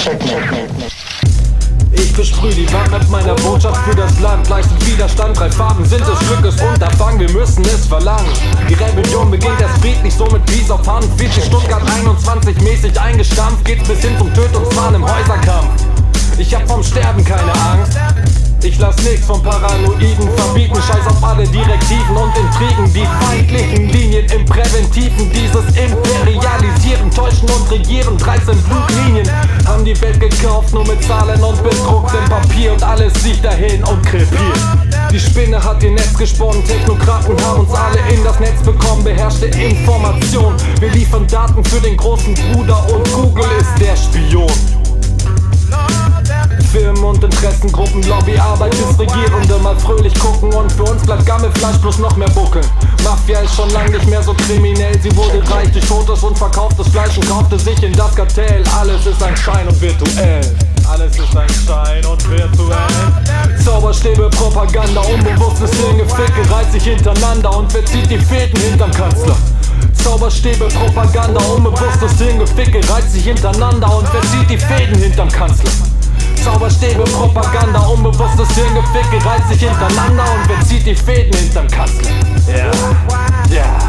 Ich besprüh die Wand mit meiner Botschaft für das Land. Leistet Widerstand, 3 Farben sind des Glückes Unterfangen. Wir müssen es verlangen. Die Rebellion beginnt erst friedlich, so mit Peace of Hand. 40 Stuttgart 21 mäßig eingestampft. Geht's bis hin zum Tötungswahn im Häuserkampf. Ich hab vom Sterben keine Angst. Ich lass nix vom Paranoiden verbieten. Scheiß auf alle Direktiven und Intrigen. Die feindlichen Linien im Präventiven. Dieses Imperialisieren, Täuschen und Regieren. 13 Blutlinien haben die Welt gekauft, nur mit Zahlen und bedrucktem Papier. Und alles liegt dahin und krepiert. Die Spinne hat ihr Netz gesponnen. Technokraten haben uns alle in das Netz bekommen. Beherrschte Information. Wir liefern Daten für den großen Bruder und Google ist der Spion. Firmen und Interessengruppen, Lobbyarbeit ist Regierende mal fröhlich gucken und für uns bleibt Gammelfleisch bloß noch mehr buckeln. Mafia ist schon lang nicht mehr so kriminell, sie wurde reich durch totes und verkauftes Fleisch und kaufte sich in das Kartell. Alles ist ein Schein und virtuell. Alles ist ein Schein und virtuell. Zauberstäbe, Propaganda, unbewusstes Hirngeficke reiht sich hintereinander und wer zieht die Fäden hinterm Kanzler? Zauberstäbe, Propaganda, unbewusstes Hirngeficke reiht sich hintereinander und wer zieht die Fäden hinterm Kanzler? Zauberstäbe, Propaganda, unbewusstes Hirngeficke reiht sich hintereinander und wer zieht die Fäden hinterm Kanzler? Ja, ja.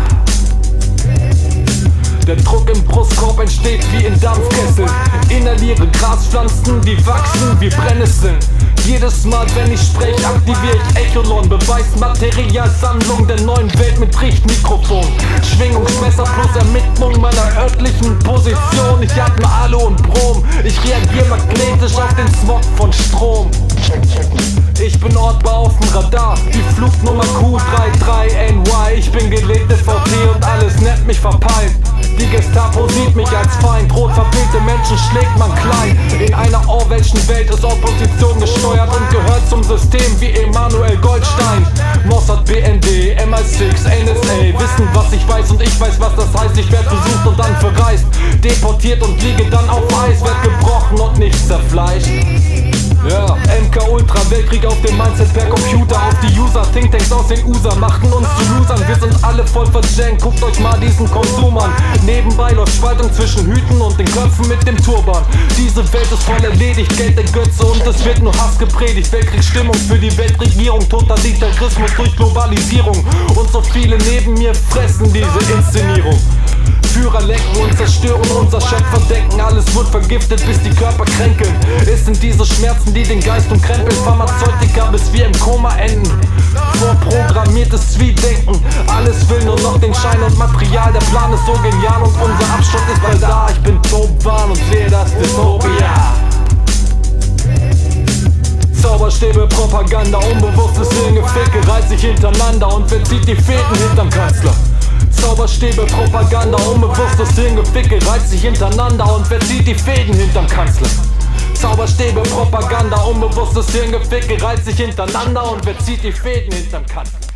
Der Druck im Brustkorb entsteht wie in Dampfkesseln. Inhaliere Graspflanzen, die wachsen wie Brennnesseln. Jedes Mal, wenn ich sprech, aktiviere ich Echolon. Beweismaterialsammlung der neuen Welt mit Richtmikrofon. Schwingungsmesser plus Ermittlung meiner örtlichen Position. Ich atme Alu und Brom. Ich reagiere magnetisch auf den Smog von Strom. Ich bin ortbar auf dem Radar, die Flugnummer Q33NY. Ich bin gelegt VT und alles nennt mich verpeilt. Die Gestapo sieht mich als Feind, rot verpillte Menschen schlägt man klein. In einer Orwellschen Welt ist Opposition gesteuert und gehört zum System wie Emanuel Goldstein. Mossad, BND, MI6, NSA wissen, was ich weiß und ich weiß, was das heißt. Ich werd besucht und dann verreist, deportiert und liege dann auf Eis. Werd gebrochen und nicht zerfleischt. Ja, MK Ultra, Weltkrieg auf dem Mindset per Computer. Auf die User, Thinktanks aus den USA machten uns zu Losern. Wir sind alle voll verjenkt, guckt euch mal diesen Konsum an. Nebenbei läuft Spaltung zwischen Hüten und den Köpfen mit dem Turban. Diese Welt ist voll erledigt, Geld der Götze und es wird nur Hass gepredigt. Weltkriegsstimmung für die Weltregierung, Totalitarismus durch Globalisierung. Und so viele neben mir fressen diese Inszenierung. Führer lenken und zerstören unser Schöpfer denken. Alles wird vergiftet, bis die Körper kränkeln. Es sind diese Schmerzen, die den Geist umkrempeln. Pharmazeutika, bis wir im Koma enden. Vorprogrammiertes Zwiedenken. Alles will nur noch den Schein und Material. Der Plan ist so genial und unser Abschluss ist bald da. Ich bin Tobwan und sehe das Dystopia. Zauberstäbe, Propaganda, unbewusstes Hirngeficke reiht sich hintereinander und wer zieht die Fäden hinterm Kanzler? Zauberstäbe, Propaganda, unbewusstes Hirngeficke reiht sich hintereinander und wer zieht die Fäden hinterm Kanzler? Zauberstäbe, Propaganda, unbewusstes Hirngeficke reiht sich hintereinander und wer zieht die Fäden hinterm Kanzler?